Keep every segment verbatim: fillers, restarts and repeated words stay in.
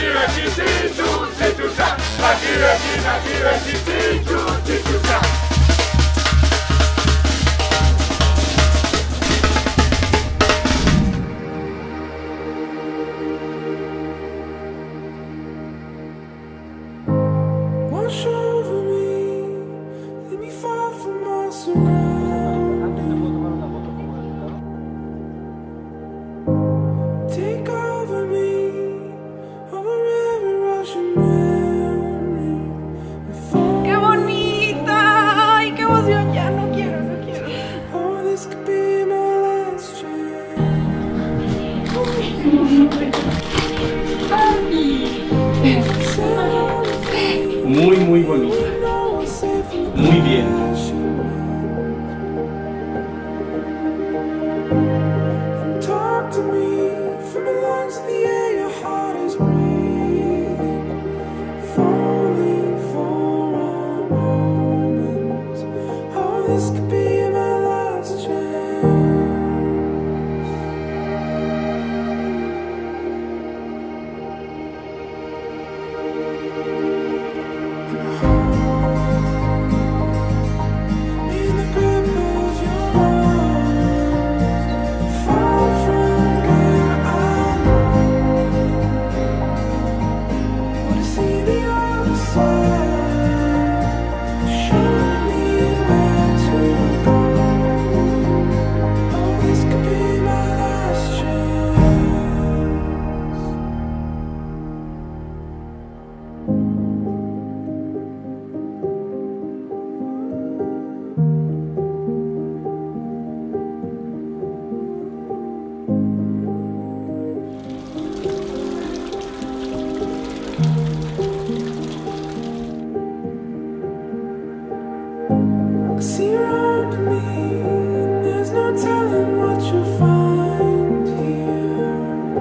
Wash over me, let me fall from my surroundings. Take over me, over every rushing memory. ¡Qué bonita! ¡Ay, qué emoción! Ya no quiero, no quiero. Oh, this could be my last Muy, muy bonita. Muy bien. Talk to me from the lungs of the air, your heart is breathing. Falling for a moment. Oh, this could be my last chance. In the grip of your arms, far from where I know. Want to see the other side. Show me where to go. Oh, this could be my last chance. See around me, there's no telling what you'll find here.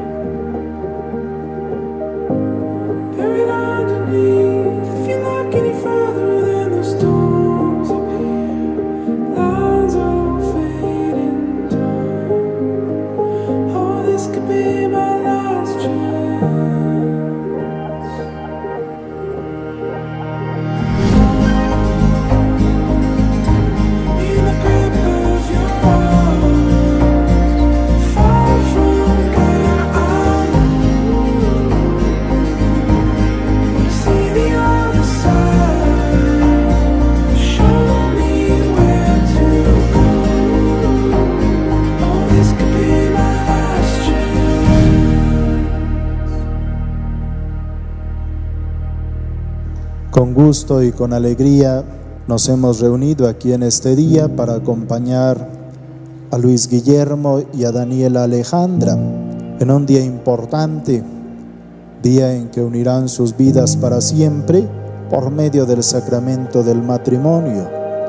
Buried underneath, if you look any further, then the storms appear. Lines all fade in time. Oh, this could be my last chance. In the grip of your arms, far from where I know. Want to see the other side. Show me where to go. Oh, this could be my last chance. Con gusto y con alegría nos hemos reunido aquí en este día para acompañar a Luis Guillermo y a Daniela Alejandra en un día importante, día en que unirán sus vidas para siempre por medio del sacramento del matrimonio.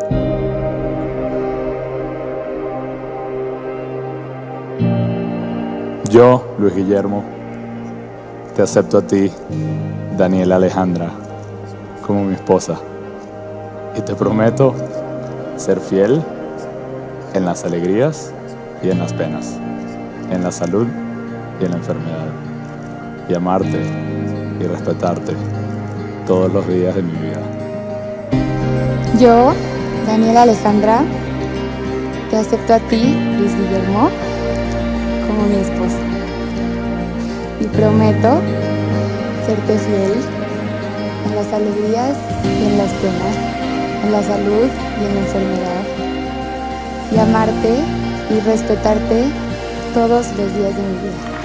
Yo, Luis Guillermo, te acepto a ti, Daniela Alejandra, como mi esposa. Y te prometo ser fiel en las alegrías y en las penas, en la salud y en la enfermedad. Y amarte y respetarte todos los días de mi vida. Yo, Daniela Alejandra, te acepto a ti, Luis Guillermo, como mi esposa. Y prometo serte fiel en las alegrías y en las penas, en la salud y en la enfermedad. Y amarte y respetarte todos los días de mi vida.